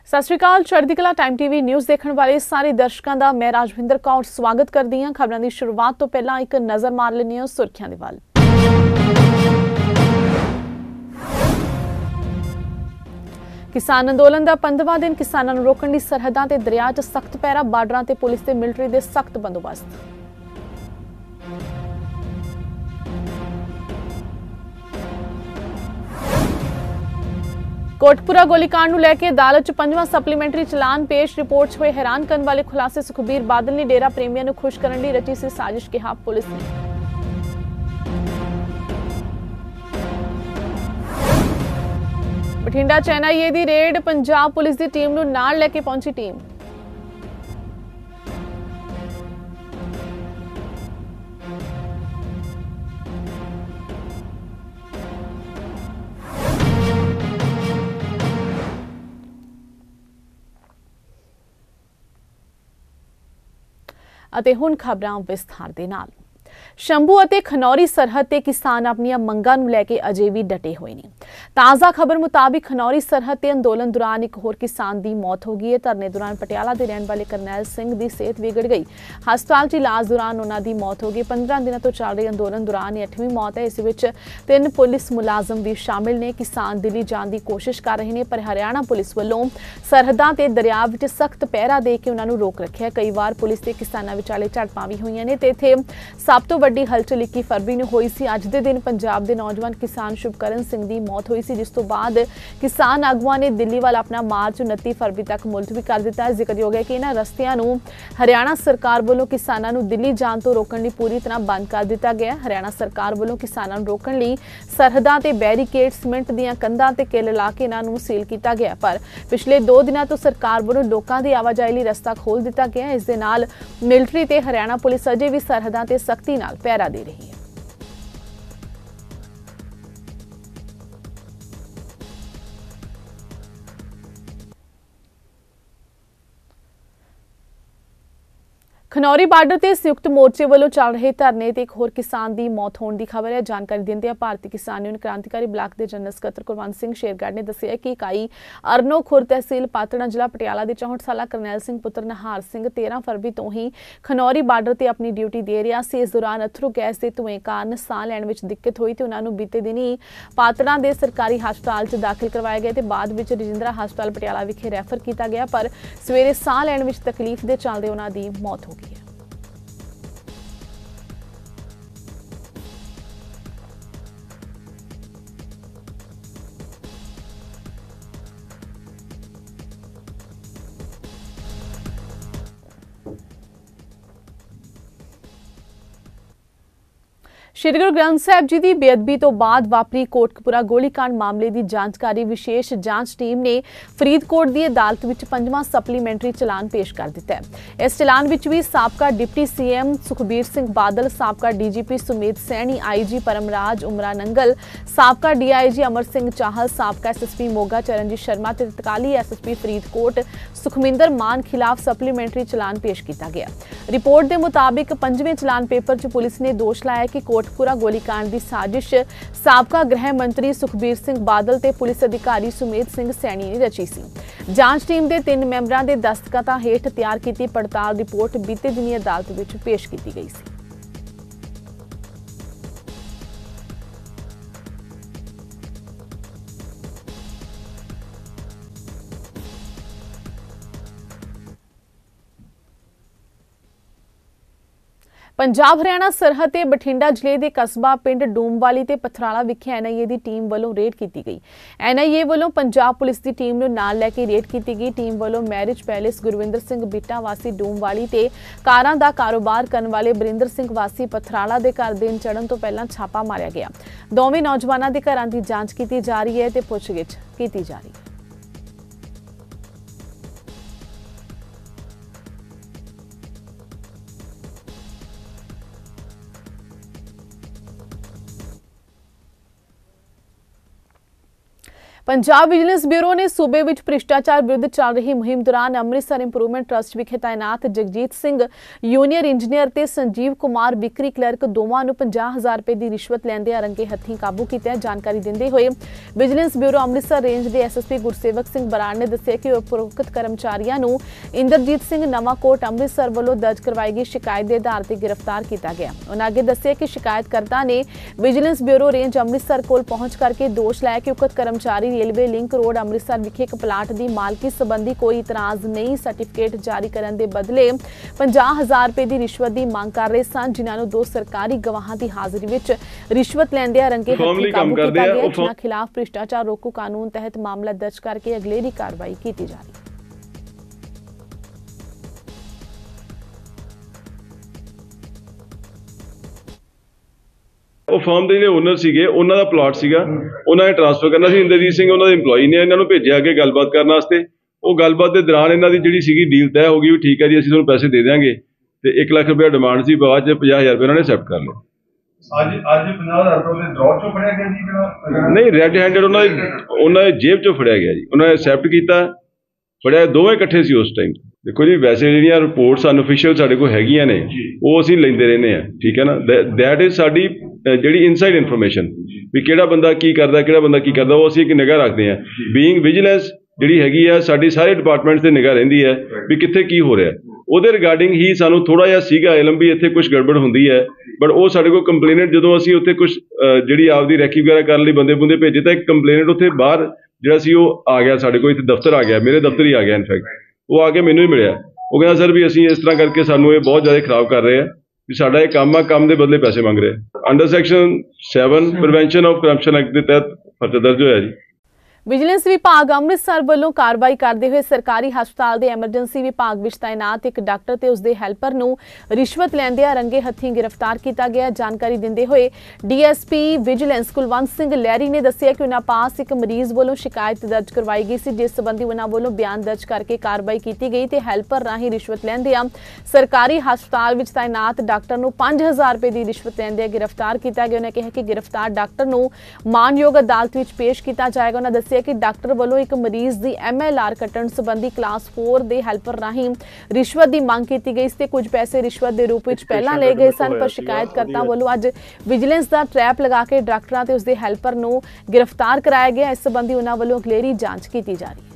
ਸਤਿ ਸ਼੍ਰੀ ਅਕਾਲ। ਚੜ੍ਹਦੀ ਕਲਾ ਟਾਈਮ ਟੀਵੀ ਨਿਊਜ਼ ਦੇਖਣ ਵਾਲੇ ਸਾਰੇ ਦਰਸ਼ਕਾਂ ਦਾ ਮੈਂ ਰਾਜਵਿੰਦਰ ਕੌਰ ਸਵਾਗਤ ਕਰਦੀ ਹਾਂ। ਖਬਰਾਂ ਦੀ ਸ਼ੁਰੂਆਤ ਤੋਂ ਪਹਿਲਾਂ ਇੱਕ ਨਜ਼ਰ ਮਾਰ ਲੈਂਦੇ ਹਾਂ ਸੁਰਖੀਆਂ ਦੇ ਵੱਲ। ਕਿਸਾਨ ਅੰਦੋਲਨ ਦਾ 15ਵਾਂ ਦਿਨ, ਕਿਸਾਨਾਂ ਨੂੰ ਰੋਕਣ ਲਈ ਸਰਹੱਦਾਂ ਤੇ ਦਰਿਆ 'ਚ ਸਖਤ ਪਹਿਰਾ, ਬਾਰਡਰਾਂ ਤੇ ਪੁਲਿਸ ਤੇ ਮਿਲਟਰੀ ਦੇ ਸਖਤ ਬੰਦੋਬਸਤ। ਕੋਟਪੁਰਾ ਗੋਲੀकांड ਨੂੰ ਲੈ ਕੇ ਅਦਾਲਤ 'ਚ 5ਵਾਂ ਸਪਲੀਮੈਂਟਰੀ ਚਲਾਨ ਪੇਸ਼। ਰਿਪੋਰਟ 'ਚ ਹੋਏ ਹੈਰਾਨ ਕਰਨ ਵਾਲੇ ਖੁਲਾਸੇ। ਸੁਖਬੀਰ ਬਾਦਲ ਨੇ ਡੇਰਾ ਪ੍ਰੇਮੀਆਂ ਨੂੰ ਖੁਸ਼ ਕਰਨ ਲਈ ਰਚੀ ਸੀ ਸਾਜ਼ਿਸ਼, ਕਿਹਾ ਪੁਲਿਸ ਨੇ। ਬਠਿੰਡਾ 'ਚ NIA ਦੀ ਰੇਡ, ਪੰਜਾਬ ਪੁਲਿਸ ਦੀ ਟੀਮ ਨੂੰ ਨਾਲ ਲੈ ਕੇ ਪਹੁੰਚੀ ਟੀਮ। ਅਤੇ ਹੁਣ ਖਬਰਾਂ ਵਿਸਥਾਰ ਦੇ ਨਾਲ। ਸ਼ੰਭੂ ਅਤੇ ਖਨੌਰੀ ਸਰਹੱਦ ਤੇ ਕਿਸਾਨ ਆਪਣੀਆਂ ਮੰਗਾਂ ਨੂੰ ਲੈ ਕੇ ਅਜੇ ਵੀ ਡਟੇ ਹੋਏ ਨੇ। ਤਾਜ਼ਾ ਖਬਰ ਮੁਤਾਬਿਕ ਖਨੌਰੀ ਸਰਹੱਦ ਤੇ ਅੰਦੋਲਨ ਦੌਰਾਨ ਇੱਕ ਹੋਰ ਕਿਸਾਨ ਦੀ ਮੌਤ ਹੋ ਗਈ ਹੈ। ਧਰਨੇ ਦੌਰਾਨ ਪਟਿਆਲਾ ਦੇ ਰਹਿਣ ਵਾਲੇ ਕਰਨੈਲ ਸਿੰਘ ਦੀ ਸਿਹਤ ਵਿਗੜ ਗਈ। ਹਸਪਤਾਲ 'ਚ ਇਲਾਜ ਦੌਰਾਨ ਉਹਨਾਂ ਦੀ ਮੌਤ ਹੋ ਗਈ। 15 ਦਿਨਾਂ ਤੋਂ ਚੱਲ ਰਹੇ ਅੰਦੋਲਨ ਦੌਰਾਨ ਇਹ 8ਵੀਂ ਮੌਤ ਹੈ। ਇਸ ਵਿੱਚ 3 ਪੁਲਿਸ ਮੁਲਾਜ਼ਮ ਵੀ ਸ਼ਾਮਿਲ ਨੇ। ਕਿਸਾਨ ਦਿੱਲੀ ਜਾਣ ਦੀ ਕੋਸ਼ਿਸ਼ ਕਰ ਰਹੇ ਨੇ, ਪਰ ਹਰਿਆਣਾ ਪੁਲਿਸ ਵੱਲੋਂ ਸਰਹੱਦਾਂ ਤੇ ਦਰਿਆ ਵਿੱਚ ਸਖਤ ਪਹਿਰਾ ਦੇ ਕੇ ਉਹਨਾਂ ਨੂੰ ਰੋਕ ਰੱਖਿਆ। ਕਈ ਵਾਰ ਪੁਲਿਸ ਤੇ ਕਿਸਾਨਾਂ ਵਿਚਾਲੇ ਝੜਪਾਂ ਵੀ ਹੋਈਆਂ ਨੇ ਤੇ ਇੱਥੇ ਸਭ ਤੋਂ ਵੱਡੀ ਹਲਚਲ 21 ਫਰਵਰੀ ਨੂੰ ਹੋਈ ਸੀ। ਅੱਜ ਦੇ ਦਿਨ ਪੰਜਾਬ ਦੇ ਨੌਜਵਾਨ ਕਿਸਾਨ ਸ਼ੁਭਕਰਨ ਸਿੰਘ ਦੀ ਮੌਤ ਹੋਈ ਸੀ, ਜਿਸ ਤੋਂ ਬਾਅਦ ਕਿਸਾਨ ਆਗੂਆਂ ਨੇ ਦਿੱਲੀ ਵੱਲ ਆਪਣਾ ਮਾਰਚ 29 ਫਰਵਰੀ ਤੱਕ ਮੁਲਤਵੀ ਕਰ ਦਿੱਤਾ ਹੈ। ਜ਼ਿਕਰਯੋਗ ਹੈ ਕਿ ਇਹਨਾਂ ਰਸਤਿਆਂ ਨੂੰ ਹਰਿਆਣਾ ਸਰਕਾਰ ਵੱਲੋਂ ਕਿਸਾਨਾਂ ਨੂੰ ਦਿੱਲੀ ਜਾਣ ਤੋਂ ਰੋਕਣ ਲਈ ਪੂਰੀ ਤਰ੍ਹਾਂ ਬੰਦ ਕਰ ਦਿੱਤਾ ਗਿਆ ਹੈ। ਹਰਿਆਣਾ ਸਰਕਾਰ ਵੱਲੋਂ ਕਿਸਾਨਾਂ ਨੂੰ ਰੋਕਣ ਲਈ ਸਰਹੱਦਾਂ ਤੇ ਬੈਰੀਕੇਡ, ਸੀਮੈਂਟ ਦੀਆਂ ਕੰਧਾਂ ਤੇ ਕਿੱਲ ਲਾ ਕੇ ਇਹਨਾਂ ਨੂੰ ਸੀਲ ਕੀਤਾ ਗਿਆ, ਪਰ ਪਿਛਲੇ 2 ਦਿਨਾਂ ਤੋਂ ਸਰਕਾਰ ਵੱਲੋਂ ਲੋਕਾਂ ਦੀ ਆਵਾਜਾਈ ਲਈ ਰਸਤਾ ਖੋਲ੍ਹ ਦਿੱਤਾ ਗਿਆ। ਇਸ ਦੇ ਨਾਲ ਮਿਲਟਰੀ ਤੇ ਹਰਿਆਣਾ ਪੁਲਿਸ ਅਜੇ ਵੀ ਸਰਹੱਦਾਂ ਤੇ ਸਖਤੀ ਨਾਲ ਪਹਿਰਾ ਦੇ ਰਹੀ ਹੈ। ਖਨੌਰੀ ਬਾਰਡਰ ਤੇ ਸੰਯੁਕਤ ਮੋਰਚੇ ਵੱਲੋਂ ਚੱਲ ਰਹੇ ਧਰਨੇ ਤੇ ਇੱਕ ਹੋਰ ਕਿਸਾਨ ਦੀ ਮੌਤ ਹੋਣ ਦੀ ਖਬਰ ਹੈ। ਜਾਣਕਾਰੀ ਦਿੰਦੇ ਆ ਭਾਰਤੀ ਕਿਸਾਨ ਯੂਨੀਅਨ ਕ੍ਰਾਂਤੀਕਾਰੀ ਬਲਾਕ ਦੇ ਜਨਰਲ ਸਕੱਤਰ ਕੁਲਵੰਤ ਸਿੰਘ ਸ਼ੇਰਗੜ੍ਹ ਨੇ ਦੱਸਿਆ ਕਿ ਇਕਾਈ ਅਰਨੋ ਖੁਰਦ ਤਹਿਸੀਲ ਪਾਤੜਾਂ ਜ਼ਿਲ੍ਹਾ ਪਟਿਆਲਾ ਦੇ 64 ਸਾਲਾ ਕਰਨੈਲ ਸਿੰਘ ਪੁੱਤਰ ਨਿਹਾਰ ਸਿੰਘ 13 ਫਰਵਰੀ ਤੋਂ ਹੀ ਖਨੌਰੀ ਬਾਰਡਰ ਤੇ ਆਪਣੀ ਡਿਊਟੀ ਦੇ ਰਿਹਾ ਸੀ। ਇਸ ਦੌਰਾਨ ਅਥਰੂ ਗੈਸ ਦੇ ਧੂਏ ਕਾਰਨ ਸਾਹ ਲੈਣ ਵਿੱਚ ਦਿੱਕਤ ਹੋਈ ਤੇ ਉਹਨਾਂ ਨੂੰ ਬੀਤੇ ਦਿਨੀ ਪਾਤੜਾਂ ਦੇ ਸਰਕਾਰੀ ਹਸਪਤਾਲ 'ਚ ਦਾਖਲ ਕਰਵਾਇਆ ਗਿਆ ਤੇ ਬਾਅਦ ਵਿੱਚ ਰਜਿੰਦਰਾ ਹਸਪਤਾਲ ਪਟਿਆਲਾ ਵਿਖੇ ਰੈਫਰ ਕੀਤਾ ਗਿਆ, ਪਰ ਸਵੇਰੇ ਸਾਹ ਲੈਣ ਵਿੱਚ ਤਕਲੀਫ ਦੇ ਚੱਲਦੇ ਉਹਨਾਂ ਦੀ ਮੌਤ ਹੋ ਗਈ ਹੈ। ਸ਼੍ਰੀ ਗੁਰੂ ਗ੍ਰੰਥ ਸਾਹਿਬ ਜੀ ਦੀ ਬੇਅਦਬੀ ਤੋਂ ਬਾਅਦ ਵਾਪਰੀ ਕੋਟਕਪੁਰਾ ਗੋਲੀकांड ਮਾਮਲੇ ਦੀ ਜਾਂਚਕਾਰੀ ਵਿਸ਼ੇਸ਼ ਜਾਂਚ ਟੀਮ ਨੇ ਫਰੀਦਕੋਟ ਦੀ ਅਦਾਲਤ ਵਿੱਚ 5ਵਾਂ ਸਪਲੀਮੈਂਟਰੀ ਚਲਾਨ ਪੇਸ਼ ਕਰ ਦਿੱਤਾ ਹੈ। ਇਸ ਚਲਾਨ ਵਿੱਚ ਵੀ ਸਾਬਕਾ ਡਿਪਟੀ CM ਸੁਖਬੀਰ ਸਿੰਘ ਬਾਦਲ, ਸਾਬਕਾ DGP ਸੁਮੇਧ ਸੈਣੀ, IG ਪਰਮਰਾਜ ਉਮਰਾ ਨੰਗਲ, ਸਾਬਕਾ DIG ਅਮਰ ਸਿੰਘ ਚਾਹਲ, ਸਾਬਕਾ SSP ਮੋਗਾ ਚਰਨਜੀਤ ਸ਼ਰਮਾ ਤੇ ਤਤਕਾਲੀ SSP ਫਰੀਦਕੋਟ ਸੁਖਮਿੰਦਰ ਮਾਨ ਖਿਲਾਫ ਸਪਲੀਮੈਂਟਰੀ ਚਲਾਨ ਪੇਸ਼ ਕੀਤਾ ਗਿਆ। ਰਿਪੋਰਟ ਦੇ ਮੁਤਾਬਿਕ 5ਵੇਂ ਚਲਾਨ ਪੇਪਰ 'ਚ ਪੁਲਿਸ ਨੇ ਦੋਸ਼ ਲਾਇਆ ਕਿ ਕੋਟਕਪੁਰਾ ਗੋਲੀकांड ਦੀ ਸਾਜ਼ਿਸ਼ ਸਾਬਕਾ ਗ੍ਰਹਿ ਮੰਤਰੀ ਸੁਖਬੀਰ ਸਿੰਘ ਬਾਦਲ ਤੇ ਪੁਲਿਸ ਅਧਿਕਾਰੀ ਸੁਮੇਧ ਸਿੰਘ ਸੈਣੀ ਨੇ ਰਚੀ ਸੀ। ਜਾਂਚ ਟੀਮ ਦੇ 3 ਮੈਂਬਰਾਂ ਦੇ ਦਸਤਖਤਾਂ ਹੇਠ ਤਿਆਰ ਕੀਤੀ ਪੜਤਾਲ ਰਿਪੋਰਟ ਬੀਤੇ ਦਿਨੀ ਅਦਾਲਤ ਵਿੱਚ ਪੇਸ਼ ਕੀਤੀ ਗਈ ਸੀ। ਪੰਜਾਬ ਹਰਿਆਣਾ ਸਰਹੱਦ ਤੇ ਬਠਿੰਡਾ ਜ਼ਿਲ੍ਹੇ ਦੇ ਕਸਬਾ ਪਿੰਡ ਡੂਮਵਾਲੀ ਤੇ ਪਥਰਾਲਾ ਵਿਖੇ NIA ਦੀ ਟੀਮ ਵੱਲੋਂ ਰੇਡ ਕੀਤੀ ਗਈ। NIA ਵੱਲੋਂ ਪੰਜਾਬ ਪੁਲਿਸ ਦੀ ਟੀਮ ਨੂੰ ਨਾਲ ਲੈ ਕੇ ਰੇਡ ਕੀਤੀ ਗਈ। ਟੀਮ ਵੱਲੋਂ ਮੈਰਿਜ ਪੈਲੇਸ ਗੁਰਵਿੰਦਰ ਸਿੰਘ ਬਿੱਟਾ ਵਾਸੀ ਡੂਮਵਾਲੀ ਤੇ ਕਾਰਾਂ ਦਾ ਕਾਰੋਬਾਰ ਕਰਨ ਵਾਲੇ ਬਰਿੰਦਰ ਸਿੰਘ ਵਾਸੀ ਪਥਰਾਲਾ ਦੇ ਘਰ ਦਿਨ ਚੜ੍ਹਨ ਤੋਂ ਪਹਿਲਾਂ ਛਾਪਾ ਮਾਰਿਆ ਗਿਆ। ਦੋਵੇਂ ਨੌਜਵਾਨਾਂ ਦੇ ਘਰਾਂ ਦੀ ਜਾਂਚ ਕੀਤੀ ਜਾ ਰਹੀ ਹੈ ਤੇ ਪੁੱਛਗਿੱਛ ਕੀਤੀ ਜਾ ਰਹੀ ਹੈ। पंजाब विजिलेंस ब्यूरो ने सूबे विच भ्रिष्टाचार विरुद्ध चल रही मुहिम दौरान अमृतसर इंप्रूवमेंट ट्रस्ट विखे तैनात जगजीत सिंह यूनीयर इंजीनियर ते संजीव कुमार बिक्री क्लर्क दोवां नूं 50,000 रुपए की रिश्वत लैंदे रंगे हत्थीं काबू कीता। जानकारी दिंदे होए विजिलेंस ब्यूरो अमृतसर रेंज के SSP गुरसेवक सिंह बराड़ ने दस्सिया कि उपरोक्त कर्मचारियों नूं इंद्रजीत सिंह नवांकोट अमृतसर वालों दर्ज करवाई गई शिकायत के आधार पर गिरफ्तार किया गया। उन्होंने अगे दस्सिया कि शिकायतकर्ता ने विजिलेंस ब्यूरो रेंज अमृतसर कोल पहुंच करके दोष लाया कि उक्त कर्मचारी रेलवे लिंक रोड अमृतसर विखे एक प्लाट की मालकी संबंधी कोई इतराज नहीं सर्टिफिकेट जारी करने के बदले 50,000 रुपए की रिश्वत की मांग कर रहे सन, जिन्होंने दो सरकारी गवाहां की हाजिरी में रिश्वत लैंदे रंगे हत्थीं काबू किया गया, जिन्हां खिलाफ भ्रिष्टाचार रोकू कानून तहत मामला दर्ज करके अगलेरी कार्रवाई की जा रही है। ਉਹ ਫਰਮ ਦੇ ਜਿਹੜੇ ਓਨਰ ਸੀਗੇ ਉਹਨਾਂ ਦਾ ਪਲਾਟ ਸੀਗਾ, ਉਹਨਾਂ ਨੇ ਟ੍ਰਾਂਸਫਰ ਕਰਨਾ ਸੀ। ਇੰਦਰਜੀਤ ਸਿੰਘ ਉਹਨਾਂ ਦੇ EMPLOYE ਨੇ ਇਹਨਾਂ ਨੂੰ ਭੇਜਿਆ ਅੱਗੇ ਗੱਲਬਾਤ ਕਰਨ ਵਾਸਤੇ। ਉਹ ਗੱਲਬਾਤ ਦੇ ਦੌਰਾਨ ਇਹਨਾਂ ਦੀ ਜਿਹੜੀ ਸੀਗੀ ਡੀਲ ਤੈਅ ਹੋ ਗਈ ਵੀ ਠੀਕ ਹੈ ਜੀ ਅਸੀਂ ਤੁਹਾਨੂੰ ਪੈਸੇ ਦੇ ਦਿਆਂਗੇ ਤੇ 1 ਲੱਖ ਰੁਪਏ ਡਿਮਾਂਡ ਸੀ, ਬਾਅਦ ਚ 50,000 ਰੁਪਏ ਉਹਨਾਂ ਨੇ ਐਕਸੈਪਟ ਕਰ ਲਿਆ। ਅੱਜ 50,000 ਰੁਪਏ ਦੇ ਡਰਾਅ ਚੋਂ ਫੜਿਆ ਗਿਆ ਜੀ ਜਿਹੜਾ ਨਹੀਂ, ਰੈੱਡ ਹੈਂਡਡ ਉਹਨਾਂ ਦੇ ਜੇਬ ਚੋਂ ਫੜਿਆ ਗਿਆ ਜੀ। ਉਹਨਾਂ ਨੇ ਐਕਸੈਪਟ ਕੀਤਾ, ਫੜਿਆ ਦੋਵੇਂ ਇਕੱਠੇ ਸੀ ਉਸ ਟਾਈਮ। देखो जी वैसे ਜਿਹੜੀਆਂ ਰਿਪੋਰਟਸ ਅਨਅਫੀਸ਼ੀਅਲ ਸਾਡੇ ਕੋਲ ਹੈਗੀਆਂ ਨੇ ਉਹ ਅਸੀਂ ਲੈਂਦੇ ਰਹਿੰਦੇ ਆ, ਠੀਕ ਹੈ ਨਾ। ਦੈਟ ਇਜ਼ ਸਾਡੀ ਜਿਹੜੀ ਇਨਸਾਈਡ ਇਨਫੋਰਮੇਸ਼ਨ ਵੀ ਕਿਹੜਾ ਬੰਦਾ ਕੀ ਕਰਦਾ ਉਹ ਅਸੀਂ ਇੱਕ ਨਿਗਾਹ ਰੱਖਦੇ ਆ। ਬੀਇੰਗ ਵਿਜੀਲੈਂਸ ਜਿਹੜੀ ਹੈਗੀ ਆ ਸਾਡੀ ਸਾਰੇ ਡਿਪਾਰਟਮੈਂਟਸ ਤੇ ਨਿਗਾਹ ਰਹਿੰਦੀ ਹੈ ਵੀ ਕਿੱਥੇ ਕੀ ਹੋ ਰਿਹਾ। ਉਹਦੇ ਰਿਗਾਰਡਿੰਗ ਹੀ ਸਾਨੂੰ ਥੋੜਾ ਜਿਹਾ ਸੀਗਾ ਇਲਮ ਵੀ ਇੱਥੇ ਕੁਝ ਗੜਬੜ ਹੁੰਦੀ ਹੈ, ਬਟ ਉਹ ਸਾਡੇ ਕੋਲ ਕੰਪਲੇਨਟ ਜਦੋਂ ਅਸੀਂ ਉੱਥੇ ਕੁਝ ਜਿਹੜੀ ਆਪਦੀ ਰੈਕੀ ਵਗੈਰਾ ਕਰਨ ਲਈ ਬੰਦੇ ਭੇਜੇ ਤਾਂ ਇੱਕ ਕੰਪਲੇਨਟ ਉੱਥੇ ਬਾਹਰ ਜਿਹੜਾ ਸੀ ਉਹ ਆ ਗਿਆ ਸਾਡੇ ਕੋਲ, ਇੱਥੇ ਦਫ਼ਤਰ ਆ ਗਿਆ, ਮੇਰੇ ਦਫ਼ਤਰ ਹੀ ਆ ਗਿਆ। ਇਨਫੈਕਟ ਉਹ ਆ ਕੇ ਮੈਨੂੰ ਹੀ ਮਿਲਿਆ, ਉਹ ਕਹਿੰਦਾ ਸਰ ਵੀ ਅਸੀਂ ਇਸ ਤਰ੍ਹਾਂ ਕਰਕੇ ਸਾਨੂੰ ਇਹ ਬਹੁਤ ਜ਼ਿਆਦਾ ਖਰਾਬ ਕਰ ਰਹੇ ਆ ਵੀ ਸਾਡਾ ਇਹ ਕੰਮ ਆ, ਕੰਮ ਦੇ ਬਦਲੇ ਪੈਸੇ ਮੰਗ ਰਹੇ। Under section 7 prevention of corruption act ਦੇ ਤਹਿਤ ਪਰਚਾ ਦਰਜ ਹੋਇਆ ਜੀ। विजिलेंस विभाग अमृतसर वालों कार्रवाई करते हुए सरकारी हस्पताल के एमरजेंसी विभाग विच तैनात एक डॉक्टर ते उसके हैल्पर नूं रिश्वत लैंदे रंगे हत्थीं गिरफ्तार किया गया। जानकारी दिंदे हुए DSP विजिलेंस कुलवंत सिंह लहरी ने दस्सिया कि उन्हां पास एक मरीज वालों शिकायत दर्ज करवाई गई सी, जिस संबंधी उन्हां वालों बयान दर्ज करके कार्रवाई की गई ते हैल्पर राही रिश्वत लैंदे सरकारी हस्पताल विच तैनात डॉक्टर नूं 5,000 रुपए की रिश्वत लैंदे गिरफ्तार किया गया। उन्होंने कहा कि गिरफ्तार डॉक्टर नूं मानयोग अदालत विच पेश किया जाएगा। उन्होंने कि डॉक्टर वालों एक मरीज की MLR कट्टण संबंधी क्लास 4 के हैल्पर राही रिश्वत की मांग की गई सी। कुछ पैसे रिश्वत के रूप में पहला ले गए सन, पर शिकायतकर्ता वालों अज विजिलेंस का ट्रैप लगा के डॉक्टरां ते उसके हैल्पर नूं गिरफ्तार कराया गया। इस संबंधी उन्हां वालों अगलेरी जांच की जा रही है।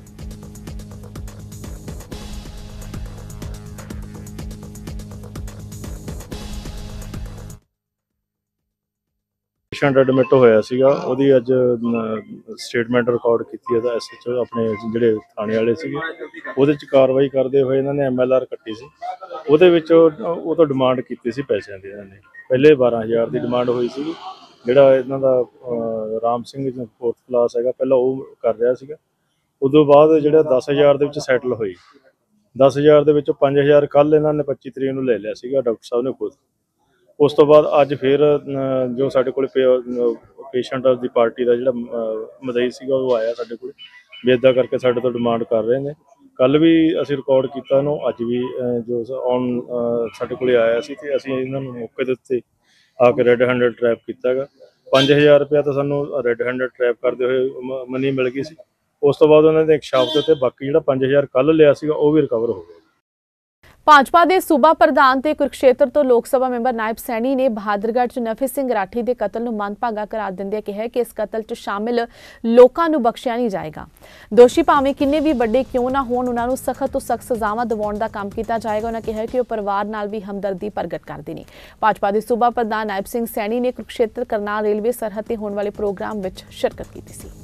पेशेंट एडमिट होया सीगा, ओहदी अज स्टेटमेंट रिकॉर्ड की है SHO अपने जिहड़े थाने वाले सीगे। ओहदे च कार्रवाई करते हुए इन्होंने MLR कट्टी सी, ओहदे विच ओह तो डिमांड कीती सी पैसों की। इन्होंने पहले 12,000 की डिमांड हुई सी, जिहड़ा इन्हां दा राम सिंह 4th क्लास हैगा पहला वो कर रहा सीगा। उदों बाद जिहड़ा 10,000 दे विच सैटल हुई, 10,000 दे विचों 5,000 कल इन्होंने 25 तरीक नूं ले लिया सीगा डॉक्टर साहब ने खुद। उस तो बाद अज फिर जो साडे कोल पेशेंट दी पार्टी का जिहड़ा मदई सीगा वो आया साडे कोल भी इदां करके साडे तो डिमांड कर रहे हैं। कल भी असीं रिकॉर्ड कीता इहनूं, अज भी जो ऑन साडे कोल आया सी ते असीं इन्हां नूं मौके दे उत्ते आके रैड हैंडेड ट्रैप कीता गा। 5,000 रुपया तो सानूं रैड हैंडेड ट्रैप करते हुए मनी मिल गई सी। उस तो बाद उन्होंने एक शाप के उत्ते बाकी जिहड़ा 5,000 कल लिया सीगा वो भी रिकवर हो गया। भाजपा के सूबा प्रधान ते कुरुक्षेत्र तो लोक सभा मैंबर नायब सैनी ने बहादुरगढ़ च नफी सिंह राठी के कतल नूं मनभागा करार दिंदे कहा कि इस कतल च शामिल लोकां नूं बख्शिया नहीं जाएगा। दोषी भावें किन्ने भी वड्डे क्यों ना होण उन्हां नूं सख्त तो सख्त सजावां दिवाउण दा काम कीता जाएगा। उन्होंने कहा कि वह परिवार नाल भी हमदर्दी प्रगट करदे ने। भाजपा के सूबा प्रधान नायब सिंह सैनी ने कुरुक्षेत्र करनाल रेलवे सरहद ते होण वाले प्रोग्राम विच शिरकत कीती सी।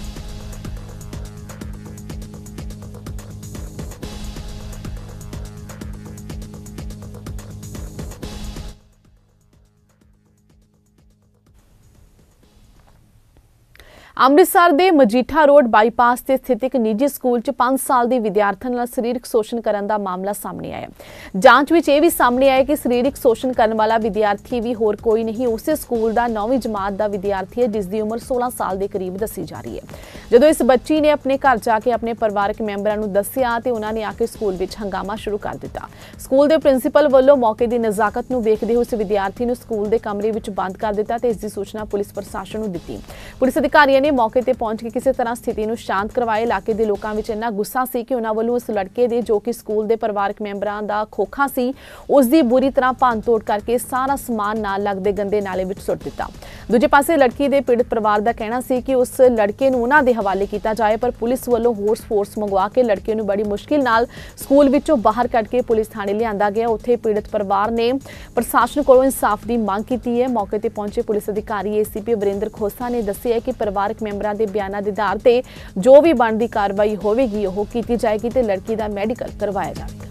अमृतसर के मजीठा रोड बाईपास से स्थित एक निजी स्कूल च 5 साल की विद्यार्थन नाल सरीरक शोषण करने का मामला सामने आया। जांच में यह भी सामने आया कि सरीरक शोषण करने वाला विद्यार्थी भी होर कोई नहीं, उस स्कूल का 9वीं जमात का विद्यार्थी है जिसकी उम्र 16 साल के करीब दसी जा रही है। ਜਦੋਂ ਇਸ ਬੱਚੀ ਨੇ ਆਪਣੇ ਘਰ ਜਾ ਕੇ ਆਪਣੇ ਪਰਿਵਾਰਕ ਮੈਂਬਰਾਂ ਨੂੰ ਦੱਸਿਆ ਤੇ ਉਹਨਾਂ ਨੇ ਆ ਕੇ ਸਕੂਲ ਵਿੱਚ ਹੰਗਾਮਾ ਸ਼ੁਰੂ ਕਰ ਦਿੱਤਾ। ਸਕੂਲ ਦੇ ਪ੍ਰਿੰਸੀਪਲ ਵੱਲੋਂ ਮੌਕੇ ਦੀ ਨਜ਼ਾਕਤ ਨੂੰ ਵੇਖਦੇ ਹੋਏ ਉਸ ਵਿਦਿਆਰਥੀ ਨੂੰ ਸਕੂਲ ਦੇ ਕਮਰੇ ਵਿੱਚ ਬੰਦ ਕਰ ਦਿੱਤਾ ਤੇ ਇਸ ਦੀ ਸੂਚਨਾ ਪੁਲਿਸ ਪ੍ਰਸ਼ਾਸਨ ਨੂੰ ਦਿੱਤੀ। ਪੁਲਿਸ ਅਧਿਕਾਰੀਆਂ ਨੇ ਮੌਕੇ ਤੇ ਪਹੁੰਚ ਕੇ ਕਿਸੇ ਤਰ੍ਹਾਂ ਸਥਿਤੀ ਨੂੰ ਸ਼ਾਂਤ ਕਰਵਾਇਆ। ਇਲਾਕੇ ਦੇ ਲੋਕਾਂ ਵਿੱਚ ਇੰਨਾ ਗੁੱਸਾ ਸੀ ਕਿ ਉਹਨਾਂ ਵੱਲੋਂ ਉਸ ਲੜਕੇ ਦੇ ਜੋ ਕਿ ਸਕੂਲ ਦੇ ਪਰਿਵਾਰਕ ਮੈਂਬਰਾਂ ਦਾ ਖੋਖਾ ਸੀ ਉਸ ਦੀ ਬੁਰੀ ਤਰ੍ਹਾਂ ਭੰਨ-ਤੋੜ ਕਰਕੇ ਸਾਰਾ ਸਮਾਨ ਨਾਲ ਲੱਗਦੇ ਗੰਦੇ ਨਾਲੇ ਵਿੱਚ ਸੁੱਟ ਦਿੱਤਾ। ਦੂਜੇ ਪਾਸੇ ਲੜਕੀ ਦੇ ਪੀੜਤ ਪਰਿਵਾਰ ਦਾ ਕਹਿਣਾ ਸੀ ਕਿ ਉਸ ਲੜਕੇ ਨੂੰ ਉਹਨਾਂ ਦੇ ਹਵਾਲੇ ਕੀਤਾ ਜਾਏ, ਪਰ ਪੁਲਿਸ ਵੱਲੋਂ ਹੋਰ ਫੋਰਸ ਮੰਗਵਾ ਕੇ ਲੜਕੇ ਨੂੰ ਬੜੀ ਮੁਸ਼ਕਿਲ ਨਾਲ ਸਕੂਲ ਵਿੱਚੋਂ ਬਾਹਰ ਕੱਢ ਕੇ ਪੁਲਿਸ ਥਾਣੇ ਲਿਆਂਦਾ ਗਿਆ। ਉੱਥੇ ਪੀੜਤ ਪਰਿਵਾਰ ਨੇ ਪ੍ਰਸ਼ਾਸਨ ਕੋਲੋਂ ਇਨਸਾਫ ਦੀ ਮੰਗ ਕੀਤੀ ਹੈ। ਮੌਕੇ ਤੇ ਪਹੁੰਚੇ ਪੁਲਿਸ ਅਧਿਕਾਰੀ ਏਸੀਪੀ ਵਰਿੰਦਰ ਖੋਸਾ ਨੇ ਦੱਸਿਆ ਕਿ ਪਰਿਵਾਰਕ ਮੈਂਬਰਾਂ ਦੇ ਬਿਆਨਾਂ ਦੇ ਆਧਾਰ ਤੇ ਜੋ ਵੀ ਬਣਦੀ ਕਾਰਵਾਈ ਹੋਵੇਗੀ ਉਹ ਕੀਤੀ ਜਾਏਗੀ ਤੇ ਲੜਕੀ ਦਾ ਮੈਡੀਕਲ ਕਰਵਾਇਆ ਜਾਵੇਗਾ।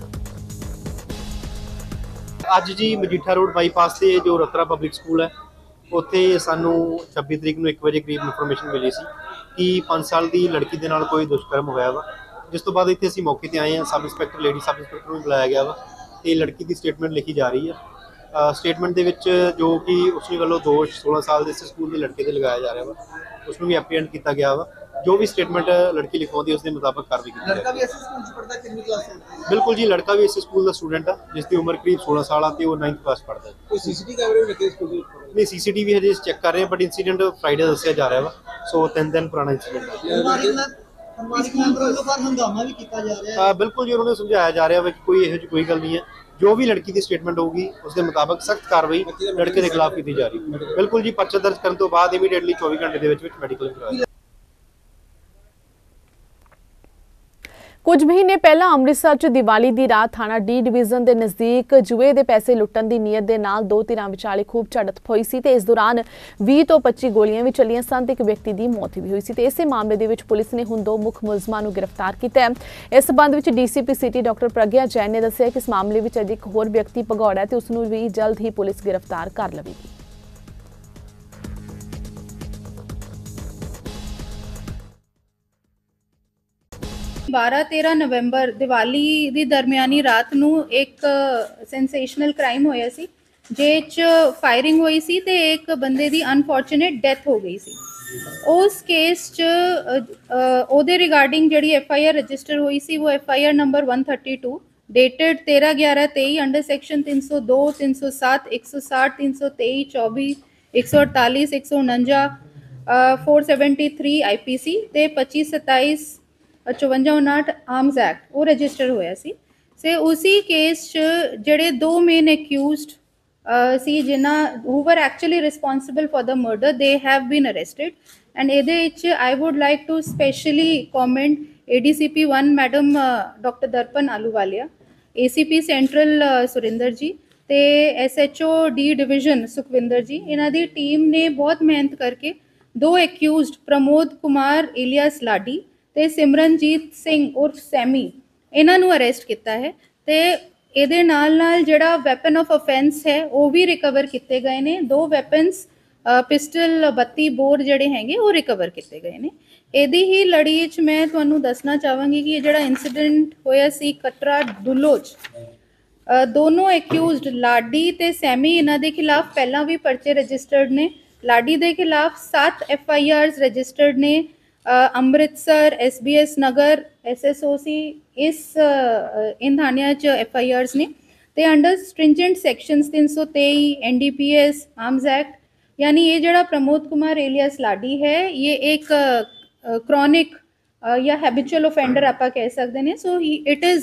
ਅੱਜ ਜੀ ਮਜੀਠਾ ਰੋਡ ਬਾਈਪਾਸ ਤੇ ਜੋ ਰਤਰਾ ਪਬਲਿਕ ਸਕੂਲ ਹੈ ਉੱਥੇ ਸਾਨੂੰ 26 ਤਰੀਕ ਨੂੰ 1 ਵਜੇ ਕਰੀਬ ਇਨਫੋਰਮੇਸ਼ਨ ਮਿਲੀ ਸੀ ਕਿ 5 ਸਾਲ ਦੀ ਲੜਕੀ ਦੇ ਨਾਲ ਕੋਈ ਦੁਸ਼ਕਰਮ ਹੋਇਆ ਵਾ, ਜਿਸ ਤੋਂ ਬਾਅਦ ਇੱਥੇ ਅਸੀਂ ਮੌਕੇ ਤੇ ਆਏ ਹਾਂ। Sub inspector lady sub inspector ਨੂੰ ਬੁਲਾਇਆ ਗਿਆ ਵਾ ਤੇ ਲੜਕੀ ਦੀ ਸਟੇਟਮੈਂਟ ਲਿਖੀ ਜਾ ਰਹੀ ਹੈ। ਸਟੇਟਮੈਂਟ ਦੇ ਵਿੱਚ ਜੋ ਕਿ ਉਸ ਵੱਲੋਂ ਦੋਸ਼ 16 ਸਾਲ ਦੇ ਸਕੂਲ ਦੇ ਲੜਕੇ ਤੇ ਲਗਾਇਆ ਜਾ ਰਿਹਾ ਵਾ, ਉਸ ਨੂੰ ਵੀ ਐਪਰੀਹੈਂਡ ਕੀਤਾ ਗਿਆ ਵਾ। ਜੋ ਵੀ ਸਟੇਟਮੈਂਟ ਲੜਕੀ ਲਿਖਵਾਉਂਦੀ ਉਸ ਦੇ ਮੁਤਾਬਕ ਕਾਰਵਾਈ ਕੀਤੀ ਜਾਏਗੀ। ਲੜਕਾ ਵੀ ਇਸੇ ਸਕੂਲ ਚ ਪੜਦਾ, ਕਿੰਨੀ ਕਲਾਸ ਹੈ? ਬਿਲਕੁਲ ਜੀ, ਲੜਕਾ ਵੀ ਇਸੇ ਸਕੂਲ ਦਾ ਸਟੂਡੈਂਟ ਆ ਜਿਸ ਦੀ ਉਮਰ ਕਰੀਬ 16 ਸਾਲ ਆ ਤੇ ਉਹ 9th ਕਲਾਸ ਪੜਦਾ ਹੈ। ਕੋਈ ਸੀਸੀਟੀਵੀ ਕੈਮਰੇ ਵੀ ਲੱਗੇ ਸਕੂਲ ਦੇ? ਨਹੀਂ, ਸੀਸੀਟੀਵੀ ਹਜੇ ਚੈੱਕ ਕਰ ਰਹੇ ਹਾਂ, ਬਟ ਇਨਸੀਡੈਂਟ ਫਰਾਈਡੇ ਦੱਸਿਆ ਜਾ ਰਿਹਾ ਵਾ, ਸੋ 3 ਦਿਨ ਪੁਰਾਣਾ ਇਨਸੀਡੈਂਟ ਹੰਗਾਮਾ ਵੀ ਕੀਤਾ ਜਾ ਰਿਹਾ ਹੈ। ਬਿਲਕੁਲ ਜੀ, ਉਹਨਾਂ ਨੂੰ ਸਮਝਾਇਆ ਜਾ ਰਿਹਾ ਵਾ ਕਿ ਕੋਈ ਇਹੋ ਜਿਹੀ ਕੋਈ ਗੱਲ ਨਹੀਂ ਹੈ। ਜੋ ਵੀ ਲੜਕੀ ਦੀ ਸਟੇਟਮੈਂਟ ਹੋਊਗੀ ਉਸ ਦੇ ਮੁਤਾਬਕ ਸਖਤ ਕਾਰਵਾਈ ਲੜਕੇ ਦੇ ਖਿਲਾਫ ਕੀਤੀ ਜਾ ਰਹੀ ਹੈ। ਬਿਲਕੁਲ ਜੀ, ਪਰਚਾ ਦਰਜ ਕਰਨ ਤੋਂ ਬਾਅਦ ਇਮੀਡੀਏਟਲੀ 24 ਘੰਟੇ ਦੇ ਵਿੱਚ ਮੈਡੀਕਲ ਕਰਵਾਇਆ। ਕੁਝ ਮਹੀਨੇ ਪਹਿਲਾਂ ਅੰਮ੍ਰਿਤਸਰ 'ਚ ਦੀਵਾਲੀ ਦੀ ਰਾਤ ਥਾਣਾ ਡੀ ਡਿਵੀਜ਼ਨ ਦੇ ਨਜ਼ਦੀਕ ਜੂਏ ਦੇ ਪੈਸੇ ਲੁੱਟਣ ਦੀ ਨੀਅਤ ਦੇ ਨਾਲ ਦੋ ਧਿਰਾਂ ਵਿਚਾਲੇ ਖੂਬ ਝੜਪ ਹੋਈ ਸੀ ਤੇ ਇਸ ਦੌਰਾਨ 20 ਤੋਂ 25 ਗੋਲੀਆਂ ਵੀ ਚੱਲੀਆਂ ਸਨ ਤੇ ਇੱਕ ਵਿਅਕਤੀ ਦੀ ਮੌਤ ਵੀ ਹੋਈ ਸੀ ਤੇ ਇਸੇ ਮਾਮਲੇ ਦੇ ਵਿੱਚ ਪੁਲਿਸ ਨੇ ਹੁਣ 2 ਮੁੱਖ ਮੁਲਜ਼ਮਾਂ ਨੂੰ ਗ੍ਰਿਫਤਾਰ ਕੀਤਾ ਹੈ। ਇਸ ਸਬੰਧ ਵਿੱਚ DCP city doctor Pragya Jain ਨੇ ਦੱਸਿਆ ਕਿ ਇਸ ਮਾਮਲੇ ਵਿੱਚ ਅਜੇ ਇੱਕ ਹੋਰ ਵਿਅਕਤੀ ਭਗੌੜਾ ਤੇ ਉਸ ਨੂੰ ਵੀ ਜਲਦ ਹੀ ਪੁਲਿਸ ਗ੍ਰਿਫਤਾਰ ਕਰ ਲਵੇਗੀ। 12-13 ਨਵੰਬਰ ਦੀਵਾਲੀ ਦੀ ਦਰਮਿਆਨੀ ਰਾਤ ਨੂੰ ਇੱਕ ਸੈਂਸੇਸ਼ਨਲ ਕ੍ਰਾਈਮ ਹੋਇਆ ਸੀ ਜਿਹ 'ਚ ਫਾਇਰਿੰਗ ਹੋਈ ਸੀ ਤੇ ਇੱਕ ਬੰਦੇ ਦੀ ਅਨਫੋਰਚੂਨੇਟ ਡੈਥ ਹੋ ਗਈ ਸੀ। ਉਸ ਕੇਸ 'ਚ ਉਹਦੇ ਰਿਗਾਰਡਿੰਗ ਜਿਹੜੀ FIR ਰਜਿਸਟਰ ਹੋਈ ਸੀ ਉਹ FIR number 132 dated 13/11/23 under section 302 307 160 323 24 148 149 473 IPC ਤੇ 25/27 5459 ਆਰਮਸ ਐਕਟ ਉਹ ਰਜਿਸਟਰ ਹੋਇਆ ਸੀ। ਸੇ ਉसी ਕੇਸ 'ਚ ਜਿਹੜੇ 2 ਮੇਨ ਐਕਿਊਜ਼ਡ ਸੀ ਜਿਨ੍ਹਾਂ who were actually responsible for the murder they have been arrested and ਇਹਦੇ ਵਿੱਚ I would like to specially comment ADCP 1 madam doctor Darpan Ahluwalia, ACP central Surinder ji ਤੇ SHO D division Sukhwinder ਜੀ। ਇਹਨਾਂ ਦੀ ਟੀਮ ਨੇ ਬਹੁਤ ਮਿਹਨਤ ਕਰਕੇ 2 ਐਕਿਊਜ਼ਡ ਪ੍ਰਮੋਦ ਕੁਮਾਰ ਇਲੀਅਸ ਲਾਡੀ ਤੇ ਸਿਮਰਨਜੀਤ ਸਿੰਘ ਉਰਫ ਸੈਮੀ ਇਹਨਾਂ ਨੂੰ ਅਰੈਸਟ ਕੀਤਾ ਹੈ ਤੇ ਇਹਦੇ ਨਾਲ ਜਿਹੜਾ ਵੈਪਨ ਆਫ ਅਫੈਂਸ ਹੈ ਉਹ ਵੀ ਰਿਕਵਰ ਕੀਤੇ ਗਏ ਨੇ। 2 ਵੈਪਨਸ ਪਿਸਟਲ 32 ਬੋਰ ਜਿਹੜੇ ਹੈਗੇ ਉਹ ਰਿਕਵਰ ਕੀਤੇ ਗਏ ਨੇ। ਇਹਦੀ ਹੀ ਲੜੀ 'ਚ ਮੈਂ ਤੁਹਾਨੂੰ ਦੱਸਣਾ ਚਾਹਾਂਗੀ ਕਿ ਇਹ ਜਿਹੜਾ ਇਨਸੀਡੈਂਟ ਹੋਇਆ ਸੀ ਕਟਰਾ ਡੁੱਲੋ 'ਚ ਦੋਨੋਂ ਐਕਿਊਜ਼ਡ ਲਾਡੀ ਤੇ ਸੈਮੀ ਇਹਨਾਂ ਦੇ ਖਿਲਾਫ ਪਹਿਲਾਂ ਵੀ ਪਰਚੇ ਰਜਿਸਟਰਡ ਨੇ। ਲਾਡੀ ਦੇ ਖਿਲਾਫ 7 FIRs ਰਜਿਸਟਰਡ ਨੇ। ਅੰਮ੍ਰਿਤਸਰ SBS ਨਗਰ SSOC ਇਨ ਥਾਣਿਆਂ 'ਚ FIRs ਨੇ ਤੇ under stringent sections 323 NDPS arms act. यानी ये जड़ा प्रमोद कुमार एलियस लाडी है ये एक क्रॉनिक या हैबिचुअल ऑफेंडर आप कह सकते हैं। So it is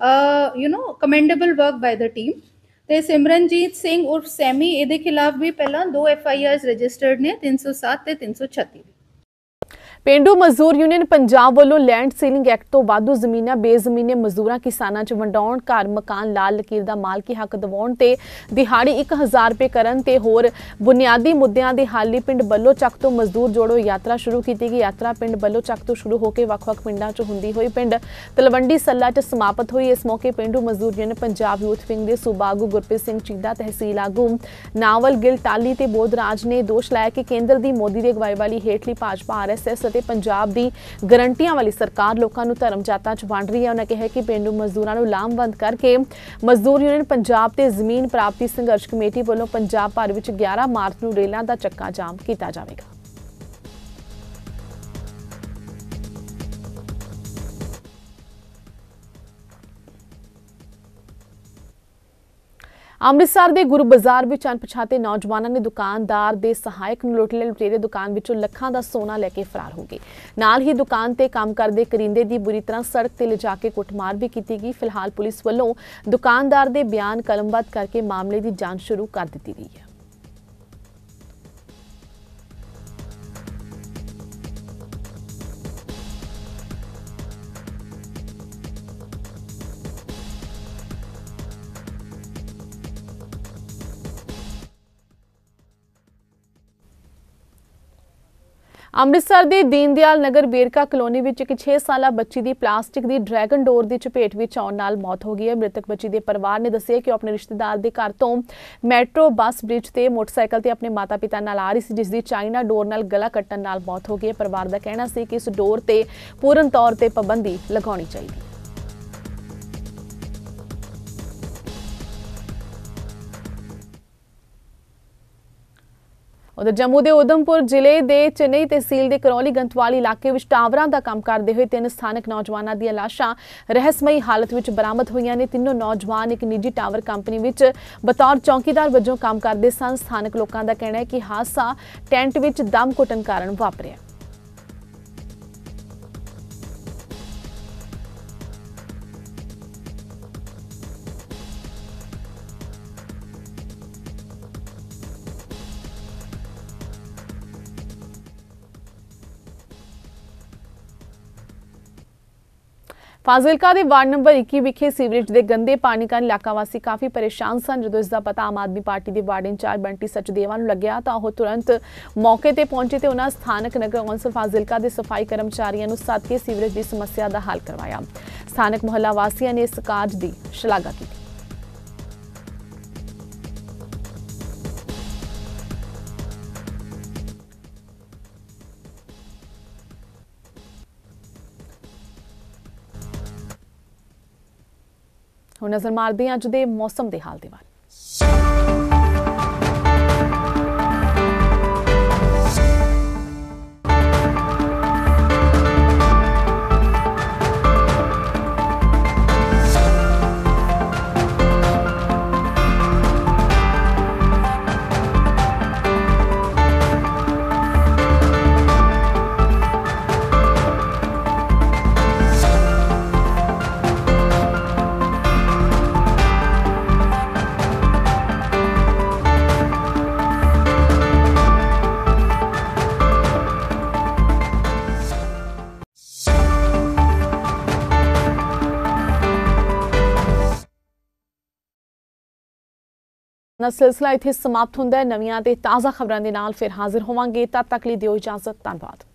commendable work by the team. तो सिमरनजीत सिंह उर्फ सैमी ये खिलाफ भी पहला 2 FIRs रजिस्टर्ड ने 307 ते 336। ਪੇਂਡੂ ਮਜ਼ਦੂਰ ਯੂਨੀਅਨ ਪੰਜਾਬ ਵੱਲੋਂ ਲੈਂਡ ਸੀਲਿੰਗ ਐਕਟ ਤੋਂ ਵਾਧੂ ਜ਼ਮੀਨਾਂ ਬੇਜ਼ਮੀਨੇ ਮਜ਼ਦੂਰਾਂ ਕਿਸਾਨਾਂ 'ਚ ਵੰਡਾਉਣ, ਘਰ ਮਕਾਨ ਲਾਲ ਲਕੀਰ ਦਾ ਮਾਲਕੀ ਹੱਕ ਦਿਵਾਉਣ ਤੇ ਦਿਹਾੜੀ 1000 ਰੁਪਏ ਕਰਨ ਤੇ ਹੋਰ ਬੁਨਿਆਦੀ ਮੁੱਦਿਆਂ ਦੇ ਹੱਲ ਲਈ ਪਿੰਡ ਬੱਲੋ ਚੱਕ ਤੋਂ ਮਜ਼ਦੂਰ ਜੋੜੋ ਯਾਤਰਾ ਸ਼ੁਰੂ ਕੀਤੀ ਗਈ। ਯਾਤਰਾ ਪਿੰਡ ਬੱਲੋ ਚੱਕ ਤੋਂ ਸ਼ੁਰੂ ਹੋ ਕੇ ਵੱਖ-ਵੱਖ ਪਿੰਡਾਂ 'ਚ ਹੁੰਦੀ ਹੋਈ ਪਿੰਡ ਤਲਵੰਡੀ ਸੱਲਾ 'ਚ ਸਮਾਪਤ ਹੋਈ। ਇਸ ਮੌਕੇ ਪੇਂਡੂ ਮਜ਼ਦੂਰ ਯੂਨੀਅਨ ਪੰਜਾਬ ਯੂਥ ਵਿੰਗ ਦੇ ਸੂਬਾ ਆਗੂ ਗੁਰਪ੍ਰੀਤ ਸਿੰਘ ਚੀਦਾ, ਤਹਿਸੀਲ ਆਗੂ ਨਾਵਲ ਗਿਲ ਟਾਲੀ ਤੇ ਬੋਧਰਾਜ ਨੇ ਦੋਸ਼ ਲਾਇਆ ਕਿ ਕੇਂਦਰ ਦੀ ਮੋਦੀ ਦੀ ਅਗਵਾਈ ਵਾਲੀ ਹੇਠਲੀ ਭਾਜਪਾ RSS ਅਤੇ ਪੰਜਾਬ ਦੀ ਗਰੰਟੀਆਂ ਵਾਲੀ ਸਰਕਾਰ ਲੋਕਾਂ ਨੂੰ ਧਰਮ ਜਾਤਾਂ 'ਚ ਵੰਡ ਰਹੀ ਹੈ। ਉਹਨਾਂ ਕਿਹਾ ਕਿ ਪੇਂਡੂ ਮਜ਼ਦੂਰਾਂ ਨੂੰ ਲਾਮਬੰਦ ਕਰਕੇ ਮਜ਼ਦੂਰ ਯੂਨੀਅਨ ਪੰਜਾਬ ਤੇ ਜ਼ਮੀਨ ਪ੍ਰਾਪਤੀ ਸੰਘਰਸ਼ ਕਮੇਟੀ ਵੱਲੋਂ ਪੰਜਾਬ ਭਰ ਵਿੱਚ 11 ਮਾਰਚ ਨੂੰ ਰੇਲਾਂ ਦਾ ਚੱਕਾ ਜਾਮ ਕੀਤਾ ਜਾਵੇਗਾ। ਅੰਮ੍ਰਿਤਸਰ ਦੇ ਗੁਰੂ ਬਾਜ਼ਾਰ ਵਿੱਚ ਅਣਪਛਾਤੇ ਨੌਜਵਾਨਾਂ ਨੇ ਦੁਕਾਨਦਾਰ ਦੇ ਸਹਾਇਕ ਨੂੰ ਲੁੱਟ ਲਿਆ। ਲੁਟੇਰੇ ਦੁਕਾਨ ਵਿੱਚੋਂ ਲੱਖਾਂ ਦਾ ਸੋਨਾ ਲੈ ਕੇ ਫਰਾਰ ਹੋ ਗਏ। ਨਾਲ ਹੀ ਦੁਕਾਨ ਤੇ ਕੰਮ ਕਰਦੇ ਕਰਿੰਦੇ ਦੀ ਬੁਰੀ ਤਰ੍ਹਾਂ ਸੜਕ ਤੇ ਲਿਜਾ ਕੇ ਕੁੱਟਮਾਰ ਵੀ ਕੀਤੀ ਗਈ। ਫਿਲਹਾਲ ਪੁਲਿਸ ਵੱਲੋਂ ਦੁਕਾਨਦਾਰ ਦੇ ਬਿਆਨ ਕਲਮਬੱਧ ਕਰਕੇ ਮਾਮਲੇ ਦੀ ਜਾਂਚ ਸ਼ੁਰੂ ਕਰ ਦਿੱਤੀ ਗਈ ਹੈ। ਅੰਮ੍ਰਿਤਸਰ ਦੇ ਦੀਨਦਿਆਲ ਨਗਰ ਵੇਰਕਾ ਕਲੋਨੀ ਵਿੱਚ ਇੱਕ 6 ਸਾਲਾ ਬੱਚੀ ਦੀ ਪਲਾਸਟਿਕ ਦੀ ਡਰੈਗਨ ਡੋਰ ਦੀ ਚਪੇਟ ਵਿੱਚ ਆਉਣ ਨਾਲ ਮੌਤ ਹੋ ਗਈ ਹੈ। ਮ੍ਰਿਤਕ ਬੱਚੀ ਦੇ ਪਰਿਵਾਰ ਨੇ ਦੱਸਿਆ ਕਿ ਉਹ ਆਪਣੇ ਰਿਸ਼ਤੇਦਾਰ ਦੇ ਘਰ ਤੋਂ ਮੈਟਰੋ ਬੱਸ ਬ੍ਰਿਜ ਤੇ ਮੋਟਰਸਾਈਕਲ ਤੇ ਆਪਣੇ ਮਾਤਾ-ਪਿਤਾ ਨਾਲ ਆ ਰਹੀ ਸੀ, ਜਿਸ ਦੀ ਚਾਈਨਾ ਡੋਰ ਨਾਲ ਗਲਾ ਕੱਟਣ ਨਾਲ ਮੌਤ ਹੋ ਗਈ ਹੈ। ਪਰਿਵਾਰ ਦਾ ਕਹਿਣਾ ਸੀ ਕਿ ਇਸ ਡੋਰ ਤੇ ਪੂਰਨ ਤੌਰ ਤੇ ਪਾਬੰਦੀ ਲਗਾਉਣੀ ਚਾਹੀਦੀ ਹੈ। उधर जम्मू के उधमपुर जिले के चेन्नई तहसील के करौली गंतवाली इलाके में टावरों का काम करते हुए 3 स्थानक नौजवानों दी लाशां रहस्यमयी हालत में बरामद हुई ने। तीनों नौजवान एक निजी टावर कंपनी में बतौर चौकीदार वजों काम करते सन। स्थानक लोगों का कहना है कि हादसा टेंट में दम घुटन कारण वापरिया। फाजिलका के वार्ड नंबर 21 विखे सीवरेज के गंदे पानी कारण इलाका वासी काफ़ी परेशान सन। जो इसका पता आम आदमी पार्टी के वार्ड इंचार्ज बंटी सचदेवा नूं लग्या तो वह तुरंत मौके पर पहुंचे तो उन्होंने स्थानक नगर कौंसल फाजिलका के सफाई कर्मचारियों को सद के सीवरेज की समस्या का हल करवाया। स्थानक मुहल्ला वासियों ने इस कार्य की शलाघा की। ਹੁਣ ਨਜ਼ਰ ਮਾਰਦੇ ਹਾਂ ਅੱਜ ਦੇ ਮੌਸਮ ਦੇ ਹਾਲ ਦੇ ਵੱਲ। सिलसिला इत्थे समाप्त हुंदा है। नवीं ते ताज़ा खबरां दे नाल फिर हाजिर होवांगे। तद तक लई दिओ इजाजत। धन्नवाद।